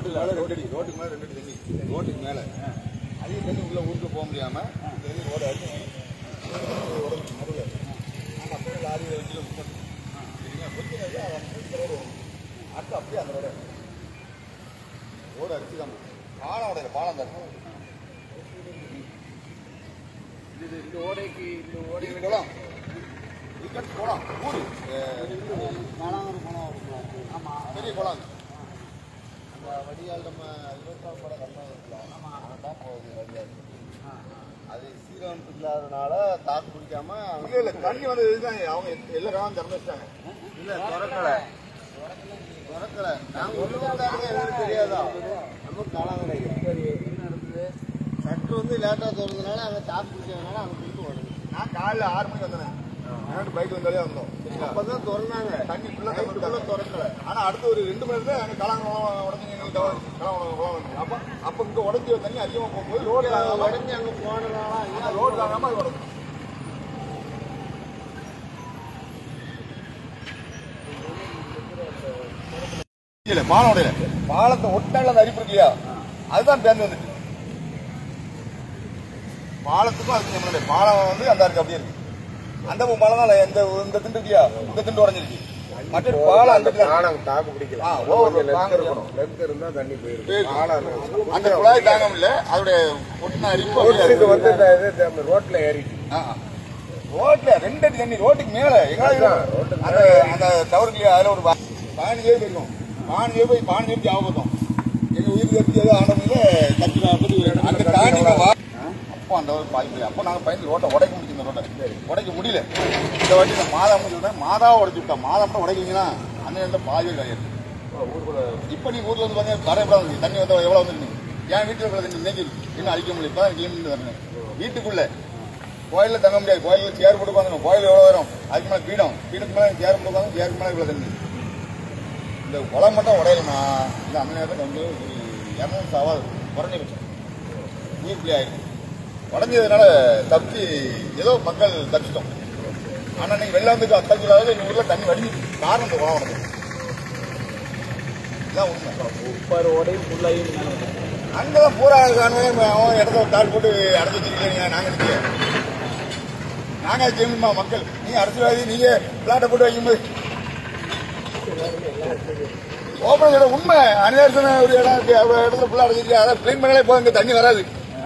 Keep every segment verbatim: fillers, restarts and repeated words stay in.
road மேலே ரெண்டு அடி ரோட்டுக்கு மேலே ரெண்டு அடி தண்ணி ரோட்டுக்கு மேலே அதிக தண்ணி உள்ள ஊருக்கு போக முடியாம ரோடு அடிச்சு நடுவில் நாங்கள் அப்படியே லாரியில் வச்சு சரிங்களா கொஞ்சம் ரோடு அடுத்து அப்படியே அந்த ரோடு ரோடு அடிச்சு தான் பாலம் உடைய பாலம் தான் இது இந்த ஓடைக்கு இந்த ஓடை விடலாம் விக்கெட் குளம் ஊர் நாலாவது குளம் ஆமாம் பெரிய குளம் அந்த வடியால் நம்ம இருபத்தாம் படம் கம்மியாக இருக்கலாம் ஆமாம் தான் போகுது வடியால் அது சீரமைப்பு இல்லாதனால தாக்கு பிடிக்காம இல்லை இல்லை தண்ணி வந்து இதுதான் அவங்க எல்லா காலம் திறந்து வச்சிட்டாங்க இல்லை திறக்கலை திறக்கலை நாங்கள் ஒன்று எங்களுக்கு தெரியாதா நம்ம காலாங்கடை சற்று வந்து லேட்டாக தோறதுனால அங்கே தாக்கு பிடிச்சதுனால அங்கே பிடிச்சி ஓடுது நான் காலையில் ஆறு மணிக்கு வந்தேன் என்னோட பைக் வந்தாலே வந்தோம் அப்பதான் திறந்தாங்க தண்ணி ஃபுல்லாக ஃபுல்லாக திறக்கல ஆனால் அடுத்த ஒரு ரெண்டு மணி நேரத்தில் அங்கே கலாங்குளம் உடஞ்சி எங்களுக்கு கலாங்குளம் குளம் வந்து அப்போ அப்போ இங்கே உடஞ்சி தண்ணி அதிகமாக போகும்போது ரோடு உடஞ்சி அங்கே போனதுனால ரோடு தாங்காமல் அது உடஞ்சி இல்லை பாலம் உடையில பாலத்தை ஒட்டால அந்த அரிப்பு இல்லையா அதுதான் பேருந்து வந்துட்டு பாலத்துக்கும் அதுக்கு நம்மளுடைய பாலம் வந்து அந்த இருக்கு அப்படியே இருக்கு அந்த பாலம் தான் இந்த இந்த திண்டு இல்லையா இந்த திண்டு உடஞ்சிருக்கு மற்ற பாலம் அந்த தாக்கு பிடிக்கல இருந்தா தண்ணி போயிருக்கு அந்த குழாய் தாங்க முடியல அதோடைய ஒட்டின அரிப்பு வந்து ரோட்ல ஏறிட்டு ரோட்ல ரெண்டு அடி தண்ணி ரோட்டுக்கு மேல எங்க அந்த டவருக்கு அதுல ஒரு பதினஞ்சு பேர் போயிருக்கோம் பதினஞ்சு பேர் போய் பதினஞ்சு பேருக்கு ஆபத்தம் எங்க உயிர் கட்சி ஏதோ ஆனவங்க கட்சி அந்த தாண்டி அப்போ அந்த பாதிப்பு அப்போ நாங்கள் பயந்து ரோட்டை உடைக்க முடியும் இந்த ரோட்டை உடைக்க முடியல இந்த வாட்டி நான் மாதா முடிச்சுட்டேன் மாதாவை உடைச்சு விட்டேன் மாதா மட்டும் உடைக்கிங்கன்னா அந்த நேரத்தில் பாதி கிடையாது ஊருக்குள்ள இப்போ நீ ஊரில் வந்து பார்த்தீங்கன்னா தரையப்படாது தண்ணி வந்து எவ்வளோ வந்துருக்கு என் வீட்டில் இருக்கிற தண்ணி இன்னைக்கு இன்னும் அழிக்க முடியல இப்போ தான் கிளம்பி வரணும் வீட்டுக்குள்ளே கோயிலில் தங்க முடியாது கோயிலில் சேர் போட்டு உட்காந்துடும் கோயில் எவ்வளோ வரும் அதுக்கு மேலே பீடம் பீடத்துக்கு மேலே சேர் போட்டு உட்காந்து சேருக்கு மேலே இவ்வளோ தண்ணி இந்த குளம் மட்டும் உடையலன்னா இல்லை அந்த நேரத்தில் வந்து இரநூறு சாவாது குறைஞ்சபட்சம் உயிர் பிள்ளை ஆயிடும் உடஞ்சதுனால தப்பி ஏதோ மக்கள் தப்பிச்சிட்டோம் ஆனா நீங்க வெள்ளாந்துக்கு அத்தாச்சிலாவது எங்க ஊர்ல தண்ணி வடிஞ்சு காரணம் இந்த குளம் உடஞ்சது இதான் உண்மை உடையும் ஃபுல்லாயும் அங்கதான் பூரா அவன் இடத்த தாள் போட்டு அடைச்சி வச்சிருக்கீங்க நாங்க நினைக்க நாங்க செய்யணுமா மக்கள் நீங்க அரசியல்வாதி நீங்க பிளாட்டை போட்டு வைக்கும்போது ஓப்பன் உண்மை அனிதர்சன ஒரு இடம் இருக்கு இடத்துல ஃபுல்லா அடைச்சிருக்கீங்க அதான் கிளீன் பண்ணாலே போதும் இங்க தண்ணி வராது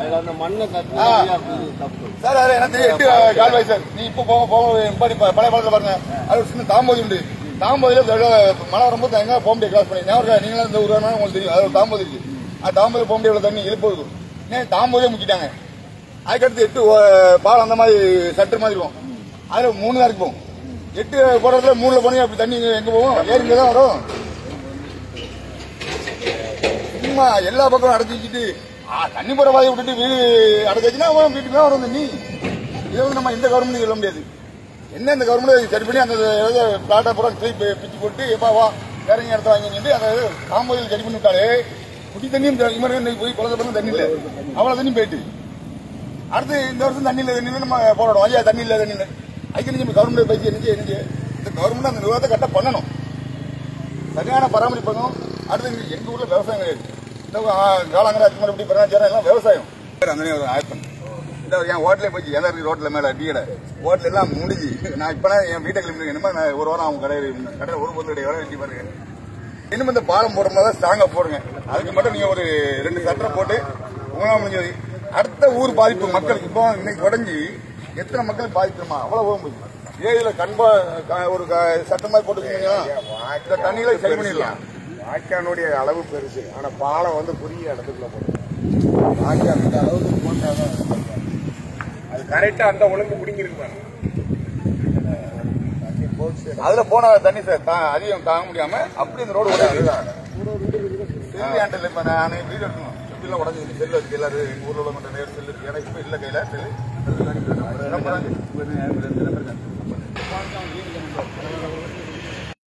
சார் அது எனக்கு எட்டு கால்வாய் சார் நீ இப்ப போக போக பழைய பாலத்தில் பாருங்க அது ஒரு சின்ன தாம்போதி உண்டு தாம்போதியில மழை வரும்போது எங்க போக முடியாது கிராஸ் பண்ணி ஞாபகம் நீங்களும் இந்த ஒரு உங்களுக்கு தெரியும் அது ஒரு தாம்போதி இருக்கு அது தாம்போதி போக முடியாது தண்ணி எழுப்புவது ஏன் தாம்போதியே முக்கிட்டாங்க அதுக்கடுத்து எட்டு பாலம் அந்த மாதிரி சட்டு மாதிரி இருக்கும் அதுல மூணு தான் இருக்கு போகும் எட்டு போறதுல மூணுல போனீங்க அப்படி தண்ணி எங்க போகும் ஏறிங்க தான் வரும் சும்மா எல்லா பக்கம் அடைச்சி வச்சுட்டு தண்ணி போற வாயை விட்டுட்டு வீடு அடைச்சிச்சுன்னா வீட்டுக்கு தான் வரும் தண்ணி இதை வந்து நம்ம இந்த கவர்மெண்ட் சொல்ல முடியாது என்ன இந்த கவர்மெண்ட் சரி பண்ணி அந்த பிளாட்டா பூரா பிச்சு போட்டு எப்பா வா வேற இடத்த வாங்கி அந்த தாம்போதியில் சரி பண்ணி விட்டாலே குடி தண்ணியும் போய் குழந்தை பிறகு தண்ணி இல்லை அவ்வளவு தண்ணி போயிட்டு அடுத்து இந்த வருஷம் தண்ணி இல்லை தண்ணி நம்ம போராடும் ஐயா தண்ணி இல்லை தண்ணி அதுக்கு நீங்க கவர்மெண்ட் பயிற்சி என்னச்சு என்னச்சு இந்த கவர்மெண்ட் அந்த நிர்வாகத்தை கரெக்டாக பண்ணணும் சரியான பராமரிப்பணும் அடுத்து எங்க ஊர்ல விவசாயம் கிடையாது காலங்கரை அச்சுமலை இப்படி பிரச்சனை எல்லாம் விவசாயம் அந்த ஆக்ஷன் இந்த என் ஹோட்டலே போச்சு எந்த இருக்கு ரோட்ல மேல டீ கடை ஹோட்டல் எல்லாம் முடிஞ்சு நான் இப்ப என் வீட்டை கிளம்பி என்னமா ஒரு வாரம் அவங்க கடை கடை ஒரு பொருளுடைய வேலை வெட்டி பாருங்க இன்னும் இந்த பாலம் போடும்போது ஸ்ட்ராங்கா போடுங்க அதுக்கு மட்டும் நீங்க ஒரு ரெண்டு சட்டம் போட்டு உங்களால முடிஞ்சது அடுத்த ஊர் பாதிப்பு மக்களுக்கு இப்போ இன்னைக்கு உடஞ்சி எத்தனை மக்கள் பாதிக்கிறோமா அவ்வளவு போக முடியும் ஏரியில கண்பா ஒரு சட்டம் மாதிரி போட்டுக்கிட்டீங்கன்னா இந்த தண்ணியில சரி பண்ணிடலாம் வாய்க்கானுடைய அளவு பெருசு ஆனா பாலம் வந்து குறுகிய இடத்துக்குள்ள போடும் வாய்க்கால் இந்த அளவுக்கு போட்டாதான் அது கரெக்டா அந்த ஒழுங்கு முடிங்கிருக்கு அதுல போன தண்ணி சார் அதிகம் தாங்க முடியாம அப்படி இந்த ரோடு செல்லு இப்ப நான் வீடு எடுக்கணும் செல்லாம் உடஞ்சி செல்லு வச்சு எல்லாரும் எங்க ஊர்ல உள்ள மட்டும் நேரம் செல்லு இருக்கு ஏன்னா இப்ப இல்ல கையில செல்லு